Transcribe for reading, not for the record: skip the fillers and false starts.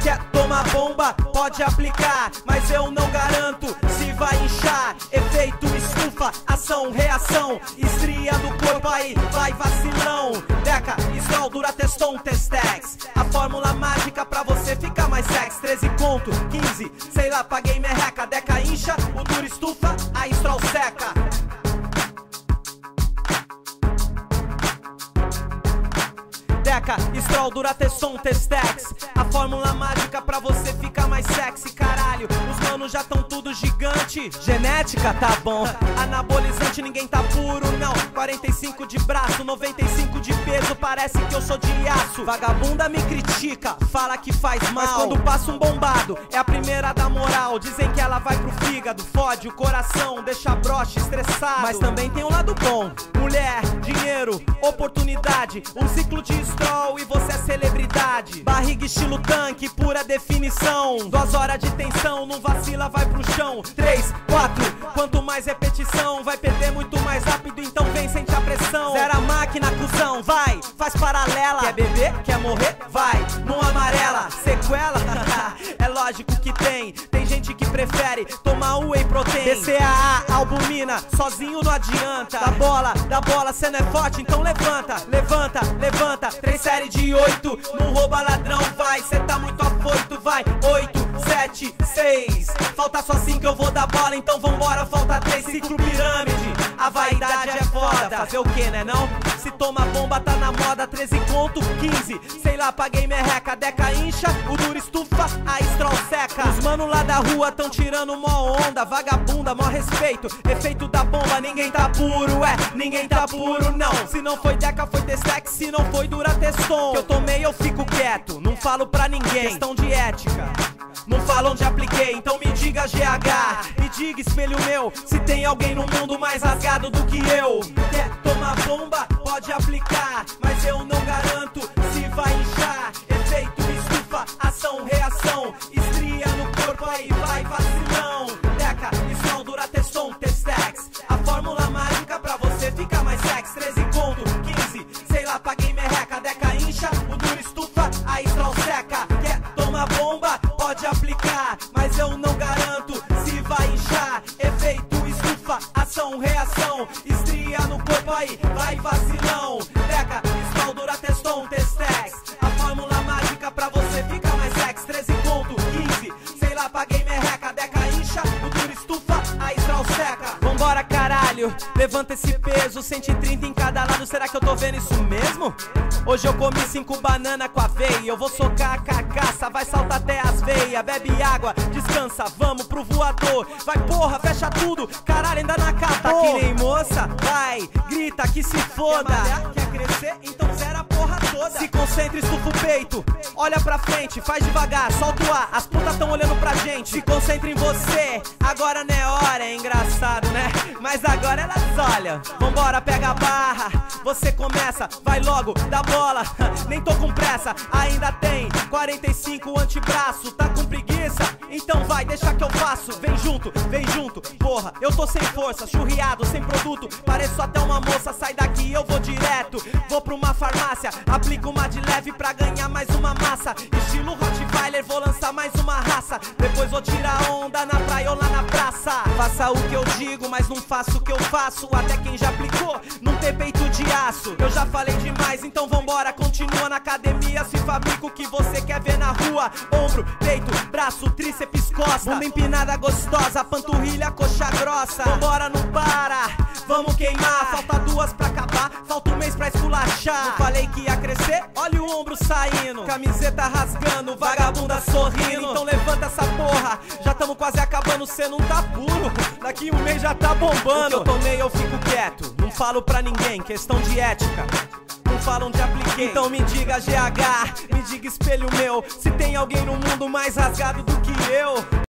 Quer tomar bomba? Pode aplicar, mas eu não garanto se vai inchar. Efeito estufa, ação, reação, estria no corpo aí, vai vacilão. Deca, Istrol, Durateston, Testex, a fórmula mágica pra você ficar mais sexy. 13 conto, 15, sei lá, paguei merreca. Deca incha, o Dura estufa, a Istrol seca. Deca, Istrol, Durateston, Testex, a fórmula mágica pra você ficar mais sexy. Caralho, os manos já tão tudo gigante. Genética, tá bom. Anabolizante, ninguém tá puro, não. 45 de braço, 95 de peso, parece que eu sou de aço. Vagabunda me critica, fala que faz mal, mas quando passa um bombado, é a primeira da moral. Dizem que ela vai pro fígado, fode o coração, deixa broche estressado. Mas também tem um lado bom. Mulher, dinheiro, oportunidade, um ciclo de Istrol e você é celebridade. Barriga estilo tanque, pura definição. 2 horas de tensão, não vacila, vai pro chão. 3, 4, quanto mais repetição, vai perder muito mais rápido, então vem, sente a pressão. Zera a máquina, cuzão, vai, faz paralela. Quer beber? Quer morrer? Vai, não amarela. Sequela? É lógico que tem. Tem gente que prefere tomar o whey protein. BCAA, albumina, sozinho não adianta. Da bola, cê não é forte, então levanta. Levanta, levanta, 3 séries de 8. Não rouba ladrão, vai, cê tá muito afoito, vai. 8, 7, 6. Falta só 5, eu vou dar bola, então vambora, falta 3. Ciclo pirâmide, a vaidade é foda. Fazer o que, né não? Se toma bomba tá na moda. 13 conto, 15, sei lá, paguei merreca. Deca incha, o Dura estufa, a Istrol seca. Os mano lá da rua tão tirando mó onda. Vagabunda, mó respeito, efeito da bomba. Ninguém tá puro, ninguém tá puro não. Se não foi Deca, foi Testex, se não foi Durateston. Que eu tomei, eu fico quieto, não falo pra ninguém. Questão de ética, não falo onde apliquei, então me diga GH, me diga espelho meu, se tem alguém no mundo mais rasgado do que eu. Quer tomar bomba? Pode aplicar, mas eu não garanto se vai inchar. Efeito estufa, ação, reação, estria no corpo aí, vai vacilão. Deca, Istrol, Durateston, Testex, a fórmula mágica pra você ficar mais sexy. 13 conto, 15, sei lá, paguei merreca. Deca incha, o Dura estufa, a Istrol seca. Quer tomar bomba? Pode aplicar, mas eu não garanto se vai inchar. Efeito estufa, ação, reação, estria no corpo aí, vai vacilão. Deca, Istrol, Durateston, Testex, a fórmula mágica pra você ficar mais sexy. 13 conto, 15, sei lá, paguei merreca. Deca incha, o Dura estufa, a Istrol seca. Vambora, caralho, levanta esse peso, 130 em cada lado, será que eu tô vendo isso mesmo? Hoje eu comi 5 bananas com aveia, eu vou socar a carcaça, vai saltar até as veias. Bebe água, descansa, vamos pro voador. Vai porra, fecha tudo, caralho, ainda não acabou. Tá que nem moça, vai, grita que se foda. Quer malhar, quer crescer? Então zera a porra toda. Se concentra, estufa o peito, olha pra frente, faz devagar, solta o ar, as putas tão olhando pra gente. Se concentra em você, agora não é hora, é engraçado, né? Mas agora elas olham. Vambora, pega a barra, você começa, vai logo, dá bola. Nem tô com pressa, ainda tem 45 antebraço, tá com preguiça? Então vai, deixa que eu faço. Vem junto, porra, eu tô sem força, churriado, sem produto, pareço até uma moça. Sai daqui, eu vou direto, vou pra uma farmácia, aplico uma de leve pra ganhar mais uma massa. Estilo Rottweiler, vou lançar mais uma raça. Depois vou tirar onda na praia ou lá na praça. Faça o que eu digo, mas não faço o que eu faço. Até quem já aplicou, não tem peito de aço. Eu já falei demais, então vambora, continua na academia. Se fabrica o que você quer ver na rua. Ombro, peito, braço, tríceps, costa, bunda empinada gostosa, panturrilha, coxa grossa. Vambora, não para, vamos queimar. Falta 2 pra acabar, falta 1 mês pra esculachar. Não falei que ia crescer? Olha o ombro saindo, camiseta rasgando, vagabunda sorrindo. Então levanta essa porra, já tamo quase acabando, cê não tá puro. Daqui 1 mês já tá bombando. O que eu tomei eu fico quieto, não falo pra ninguém, questão de ética, não falam onde apliquei. Então me diga GH, me diga espelho meu, se tem alguém no mundo mais rasgado do que eu.